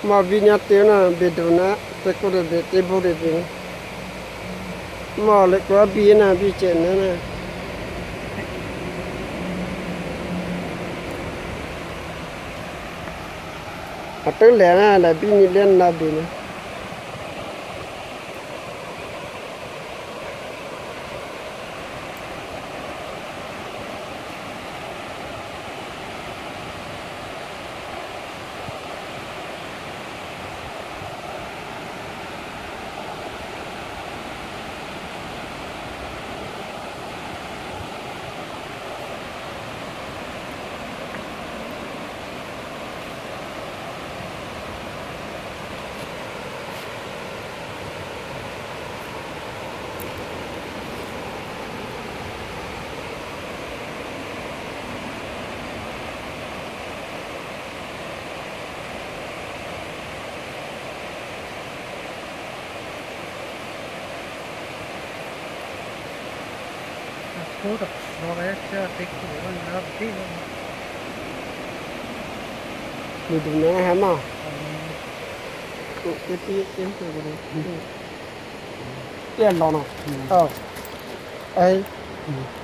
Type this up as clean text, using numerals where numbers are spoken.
mà vì nhà tiêu là bị đồ nát tôi có được bị tiêu bù được bị mà lại có bị là bị chết nữa nè à tới lẽ là bị như lên là bị nữa Cốt được nó cái tích của nó tí bị đồ nát hả mà cái tiếng từ cái tiền lo nào ấy